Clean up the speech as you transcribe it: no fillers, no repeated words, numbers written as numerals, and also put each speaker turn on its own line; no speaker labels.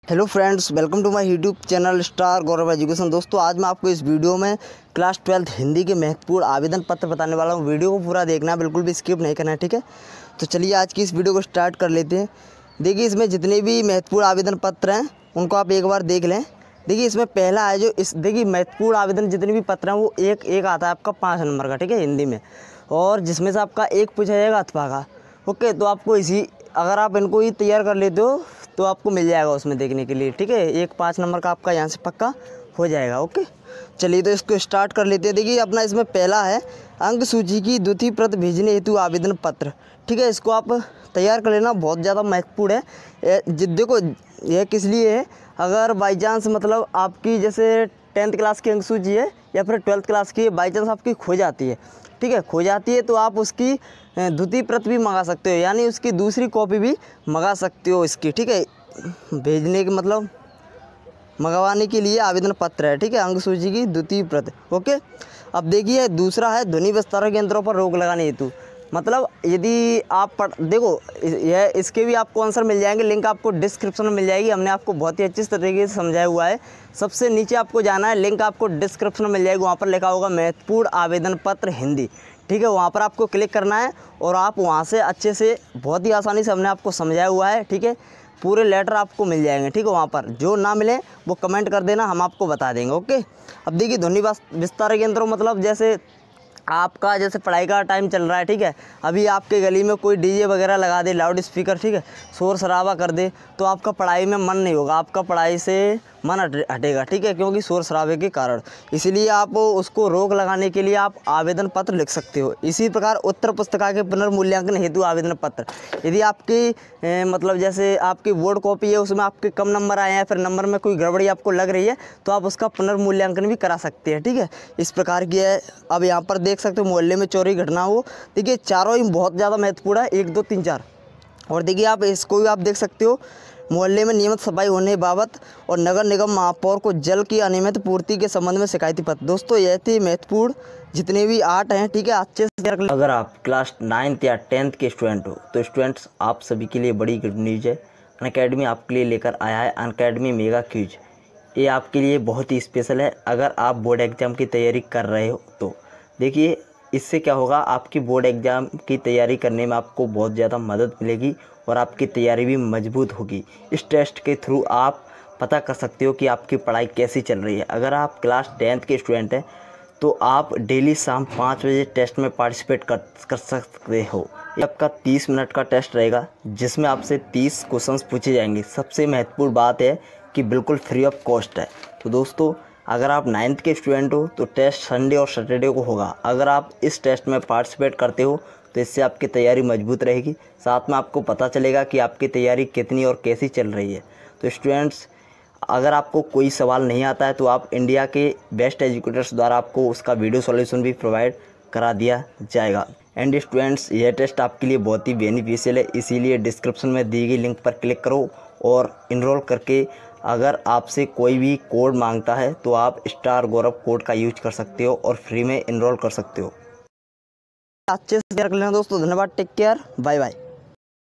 Hello friends, welcome to my YouTube channel star Gaurav education. दोस्तों, आज मैं आपको इस वीडियो में क्लास 12 हिंदी के महत्वपूर्ण आवेदन पत्र बताने वाला हूं। वीडियो को पूरा देखना है, बिल्कुल भी स्किप नहीं करना है, ठीक है। तो चलिए आज की इस वीडियो को स्टार्ट कर लेते हैं। देखिए, इसमें जितने भी महत्वपूर्ण आवेदन पत्र हैं उनको आप एक बार देख लें। देखिए, इसमें पहला है जो देखिए महत्वपूर्ण आवेदन जितने भी पत्र हैं वो एक आता है आपका 5 नंबर का, ठीक है, हिंदी में, और जिसमें से आपका एक पूछा जाएगा अथवा का। ओके, तो आपको अगर आप इनको ही तैयार कर लेते हो तो आपको मिल जाएगा उसमें देखने के लिए, ठीक है। एक 5 नंबर का आपका यहाँ से पक्का हो जाएगा। ओके, चलिए तो इसको स्टार्ट कर लेते हैं। देखिए, अपना इसमें पहला है अंक सूची की द्वितीय प्रत भेजने हेतु आवेदन पत्र, ठीक है। इसको आप तैयार कर लेना, बहुत ज़्यादा महत्वपूर्ण है। देखो, यह किस लिए है, अगर बाई चांस मतलब आपकी जैसे 10th क्लास की अंक सूची है या फिर 12th क्लास की बाई चांस आपकी खो जाती है, ठीक है, खो जाती है, तो आप उसकी द्वितीय प्रत भी मंगा सकते हो, यानी उसकी दूसरी कॉपी भी मंगा सकते हो इसकी, ठीक है। भेजने के मतलब मंगवाने के लिए आवेदन पत्र है, ठीक है, अंक सूची की द्वितीय प्रत। ओके, अब देखिए दूसरा है ध्वनि विस्तारक यंत्रों पर रोक लगाने हेतु। मतलब यदि आप देखो, यह इसके भी आपको आंसर मिल जाएंगे, लिंक आपको डिस्क्रिप्शन में मिल जाएगी। हमने आपको बहुत ही अच्छी तरीके से समझाया हुआ है। सबसे नीचे आपको जाना है, लिंक आपको डिस्क्रिप्शन में मिल जाएगी, वहाँ पर लिखा होगा महत्वपूर्ण आवेदन पत्र हिंदी, ठीक है। वहाँ पर आपको क्लिक करना है और आप वहाँ से अच्छे से बहुत ही आसानी से हमने आपको समझाया हुआ है, ठीक है। पूरे लेटर आपको मिल जाएंगे, ठीक है। वहाँ पर जो ना मिले वो कमेंट कर देना, हम आपको बता देंगे। ओके, अब देखिए ध्वनि विस्तारक यंत्रों मतलब जैसे आपका जैसे पढ़ाई का टाइम चल रहा है, ठीक है, अभी आपके गली में कोई डीजे वगैरह लगा दे, लाउड स्पीकर, ठीक है, शोर शराबा कर दे, तो आपका पढ़ाई में मन नहीं होगा, आपका पढ़ाई से मन हटेगा, ठीक है, क्योंकि शोर शराबे के कारण। इसीलिए आप उसको रोक लगाने के लिए आप आवेदन पत्र लिख सकते हो। इसी प्रकार उत्तर पुस्तिका के पुनर्मूल्यांकन हेतु आवेदन पत्र, यदि आपकी मतलब जैसे आपकी बोर्ड कॉपी है उसमें आपके कम नंबर आए हैं, फिर नंबर में कोई गड़बड़ी आपको लग रही है, तो आप उसका पुनर्मूल्यांकन भी करा सकते हैं, ठीक है। इस प्रकार की है। अब यहाँ पर देख सकते हो मोहल्ले में चोरी घटना हो, देखिए चारों ही बहुत ज़्यादा महत्वपूर्ण है, 1 2 3 4। और देखिए आप इसको भी आप देख सकते हो, मोहल्ले में नियमित सफाई होने बाबत और नगर निगम महापौर को जल की अनियमित पूर्ति के संबंध में शिकायती पत्र। दोस्तों, यह थी महत्वपूर्ण जितने भी 8 हैं, ठीक है, अच्छे से। अगर आप क्लास 9th या 10th के स्टूडेंट हो तो स्टूडेंट्स आप सभी के लिए बड़ी गुड न्यूज़ है। अनअकैडमी आपके लिए लेकर आया है अनअकैडमी मेगा क्विज। ये आपके लिए बहुत ही स्पेशल है। अगर आप बोर्ड एग्ज़ाम की तैयारी कर रहे हो तो देखिए, इससे क्या होगा, आपकी बोर्ड एग्ज़ाम की तैयारी करने में आपको बहुत ज़्यादा मदद मिलेगी और आपकी तैयारी भी मजबूत होगी। इस टेस्ट के थ्रू आप पता कर सकते हो कि आपकी पढ़ाई कैसी चल रही है। अगर आप क्लास 10th के स्टूडेंट हैं तो आप डेली शाम 5 बजे टेस्ट में पार्टिसिपेट कर सकते हो। ये आपका 30 मिनट का टेस्ट रहेगा, जिसमें आपसे 30 क्वेश्चंस पूछे जाएंगे। सबसे महत्वपूर्ण बात है कि बिल्कुल फ्री ऑफ कॉस्ट है। तो दोस्तों, अगर आप 9th के स्टूडेंट हो तो टेस्ट संडे और सैटरडे को होगा। अगर आप इस टेस्ट में पार्टिसिपेट करते हो तो इससे आपकी तैयारी मजबूत रहेगी, साथ में आपको पता चलेगा कि आपकी तैयारी कितनी और कैसी चल रही है। तो स्टूडेंट्स, अगर आपको कोई सवाल नहीं आता है तो आप इंडिया के बेस्ट एजुकेटर्स द्वारा आपको उसका वीडियो सॉल्यूशन भी प्रोवाइड करा दिया जाएगा। एंड स्टूडेंट्स, यह टेस्ट आपके लिए बहुत ही बेनिफिशियल है, इसीलिए डिस्क्रिप्शन में दी गई लिंक पर क्लिक करो और इनरोल करके अगर आपसे कोई भी कोड मांगता है तो आप स्टार गौरव कोड का यूज कर सकते हो और फ्री में इनरोल कर सकते हो। अच्छे से कर लेना दोस्तों। धन्यवाद, टेक केयर, बाय बाय।